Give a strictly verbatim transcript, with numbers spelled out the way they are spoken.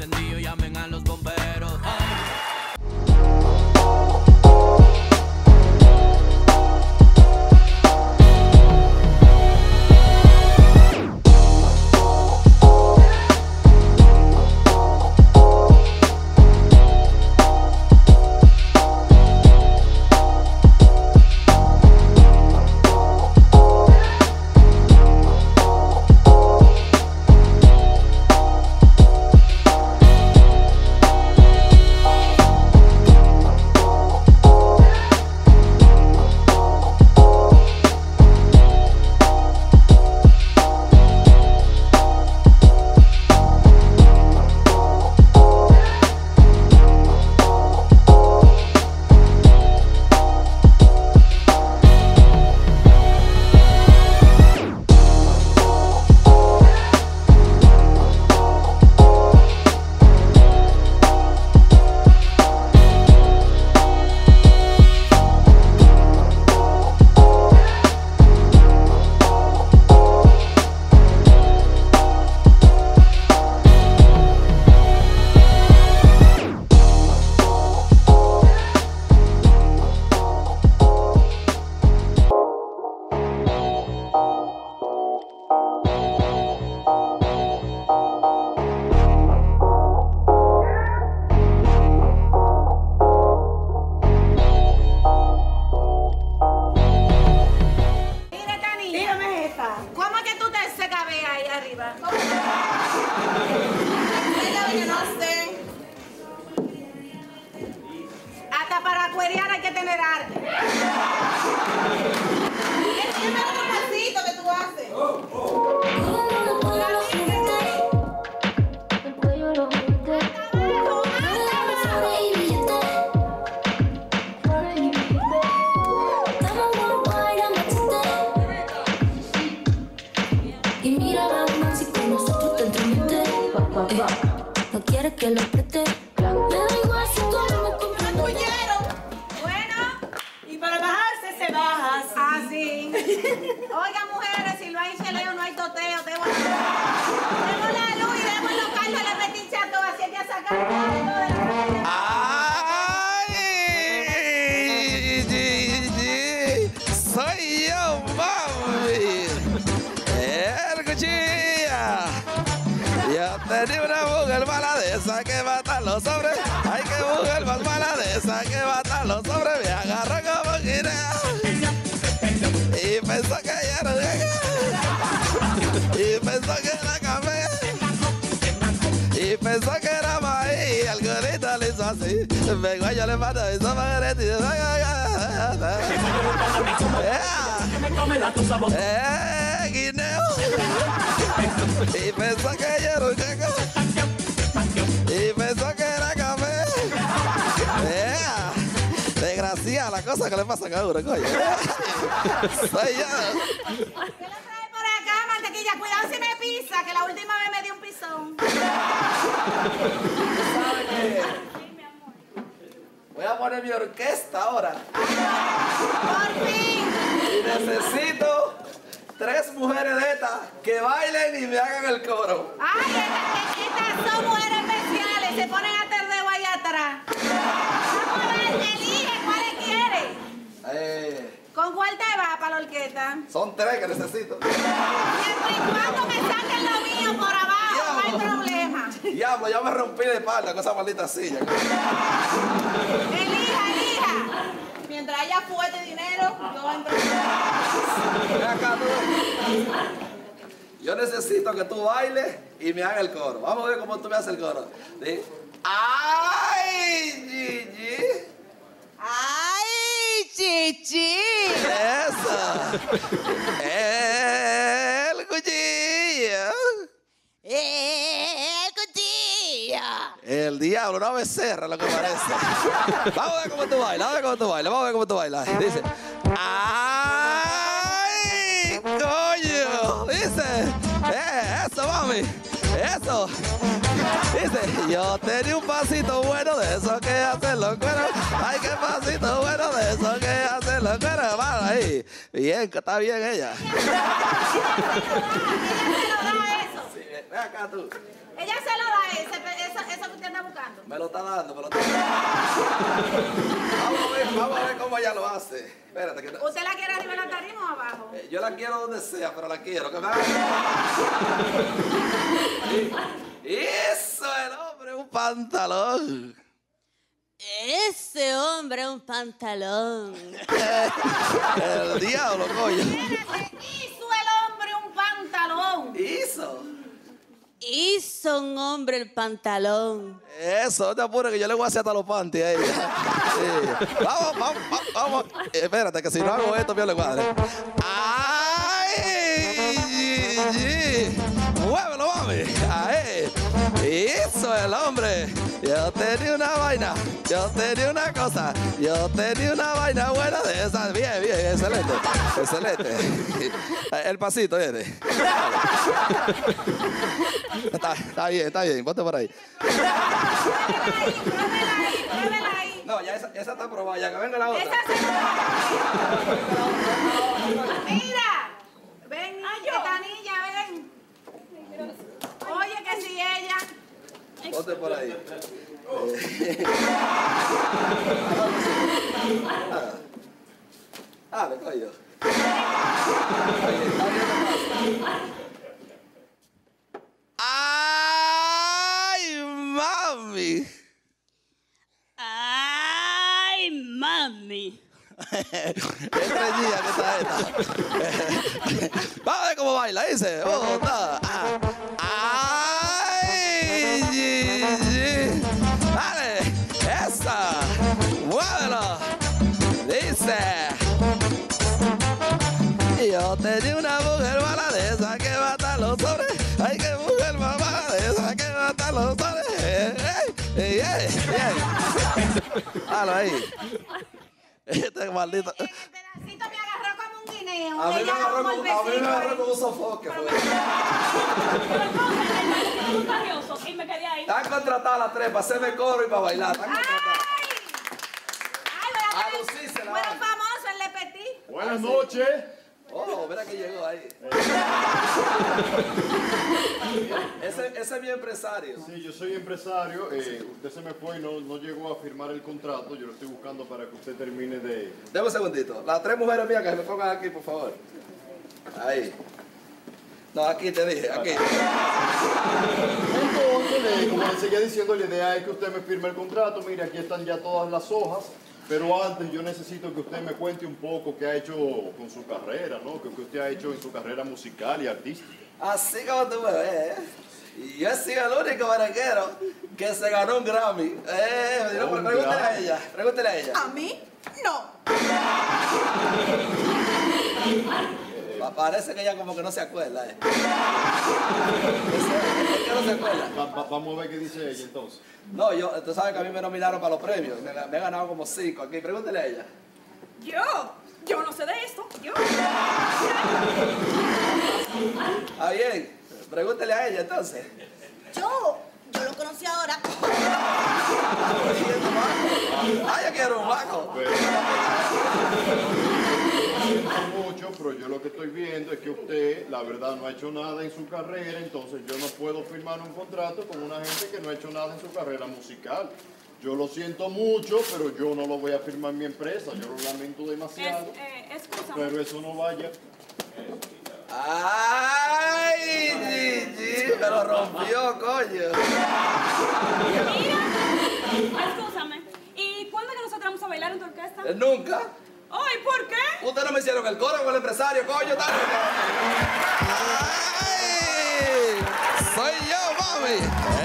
encendido, llamen a los bomberos. Hasta para acuariar hay que tener arte. Dime otro pasito que tú haces. Oh, oh. Y mira, mamá, si con nosotros te entremete. No quieres que lo apriete. Me da igual si tú no me compras. Bueno, y para bajarse se baja así. Así. Oiga, mujeres, si lo hay cheleo, no hay toteo. Demos la luz y demos los carros a la peticha a todas. Así hay que sacar el carro de la... ¡Ay! ¡Soy yo, mami! ¡El cuchilla! Yo tenía una mujer mala de esa que mata los hombres. Hay que mujer más mala de esa que mata los hombres. Me agarró como guinea y pensó que ya era y pensó que era café y pensó que era maíz. Y al gorrito le hizo así. Vengo yo le mando y soy magrete y eh, guineo. Y pensó que yo era un caco. Y pensó que era café. Yeah. Desgraciada la cosa que le pasa a cada uno, coño. Soy yo. ¿Qué le trae por acá, mantequilla? Cuidado si me pisa, que la última vez me dio un pisón. ¿Sabe qué? Voy a poner mi orquesta ahora. Por fin. Y necesito tres mujeres de estas que bailen y me hagan el coro. Ay, estas, estas son mujeres especiales. Se ponen a terdeo ahí atrás. Vamos a ver, elige cuáles quieres. Eh, ¿Con cuál te va para la orquesta? son tres que necesito. Siempre y cuando me saquen lo mío por abajo, no hay problema. Diablo, ya me rompí de espalda con esa maldita silla. Elija, elija. Mientras haya fuerte dinero, yo entro. Ven acá, tú. Yo necesito que tú bailes y me hagas el coro. Vamos a ver cómo tú me haces el coro. ¿Sí? ¡Ay, Gigi! ¡Ay, chichi! ¡Eso! ¡El cuchillo! ¡El cuchillo! El diablo, una becerra lo que parece. Vamos a ver cómo tú bailas, vamos a ver cómo tú bailas, vamos a ver cómo tú bailas. Dice, ¡ay, coño! Dice, eh, eso, mami, eso. Dice, yo tenía un pasito bueno de esos que hacen los cueros. Ay, qué pasito bueno de esos que hacen los cueros. Vamos ahí. Bien, que está bien ella. Ella se lo da eso. Sí, ven acá tú. Ella se lo da ese, esa, esa Me lo está dando, me lo está dando. Vamos a ver, vamos a ver cómo ella lo hace. Espérate que... ¿Usted la quiere arriba en la tarima o abajo? Eh, yo la quiero donde sea, pero la quiero. Que me haga... y, eso, el hombre, un pantalón. Ese hombre un pantalón. El diablo, coño. Espérate, hizo el hombre un pantalón. Hizo. Hizo un hombre el pantalón. Eso, no te apures que yo le voy a hacer hasta los panties a ella. Sí. Vamos, vamos, vamos, vamos. Eh, espérate, que si no hago esto, pierdo el cuadro. ¡Ay! Gigi. ¡Muévelo, mami! ¡Ahí! Hizo el hombre. Yo tenía una vaina, yo tenía una cosa, yo tenía una vaina buena de esas. Bien, bien, excelente, excelente. El pasito, viene. Está, está bien, está bien, ponte por ahí. Pruébela ahí, pruébela ahí. No, ya esa, esa está probada, ya que venga la otra. Esa se Mira, ven, esta niña, ven. Oye, que si ella. Ponte por ahí. Ah, me coño. ¡Ay, mami! ¡Ay, mami! ¡Qué reñida que está esta! Vamos a ver cómo baila, dice. Oh, está. ¡Ay, Gigi! ¡Dale! ¡Esa! ¡Muévelo! Dice. Yo tenía una mujer mala de esa que mata los hombres. Ay, qué mujer más mala de esa que mata los hombres. ¡Ey! ¡Ey! ¡Ey! ¡Ey! ¡Halo ahí! Este maldito. En el pedacito me agarró como un guineo. A mí me Ella agarró como como, el a mí me vecino agarró ahí. como un sofoque. Fue. Y me quedé ahí. Están contratadas las tres para hacerme coro y para bailar. Están ¡Ay! contratadas. ¡Ay, voy a A poner- lucirse la Bueno, vaina. famoso el Le Petit. Buenas noches. Oh, mira que llegó ahí. ese, ese es mi empresario. Sí, yo soy empresario. Eh, usted se me fue y no, no llegó a firmar el contrato. Yo lo estoy buscando para que usted termine de... Deme un segundito. Las tres mujeres mías que se me pongan aquí, por favor. Ahí. No, aquí te dije, aquí. Entonces, le- como le seguía diciendo, la idea es que usted me firme el contrato. Mire, aquí están ya todas las hojas. Pero antes yo necesito que usted me cuente un poco qué ha hecho con su carrera, ¿no? ¿Qué, qué usted ha hecho en su carrera musical y artística? Así como tú me ves, ¿eh? Y yo he sido el único merenguero que se ganó un Grammy. Eh, me dijo, Un pregúntale a Grammy. ella, pregúntale a ella. ¿A mí? No. Pa- Parece que ella como que no se acuerda, ¿eh? Ese- ¿Por qué no se acuerda? Va- va- vamos a ver qué dice ella entonces. No, yo, tú sabes que a mí me nominaron para los premios. Me, me he ganado como cinco aquí. Pregúntale a ella. Yo, yo no sé de esto. Yo. Ah, bien. Pregúntele a ella entonces. Yo, yo lo conocí ahora. Ah, yo quiero un bajo. Pues, lo siento mucho, pero yo lo que estoy viendo es que usted, la verdad, no ha hecho nada en su carrera, entonces yo no puedo firmar un contrato con una gente que no ha hecho nada en su carrera musical. Yo lo siento mucho, pero yo no lo voy a firmar en mi empresa, yo lo lamento Es, demasiado, eh, escúchame. pero eso no vaya. Ay, Gigi, me lo rompió, coño. Escúchame. ¿Y cuándo es que nosotros vamos a bailar en tu orquesta? Eh, Nunca. Ay, ¿por qué? Ustedes no me hicieron el coro con el empresario, coño. Tal. Ay, soy yo, mami.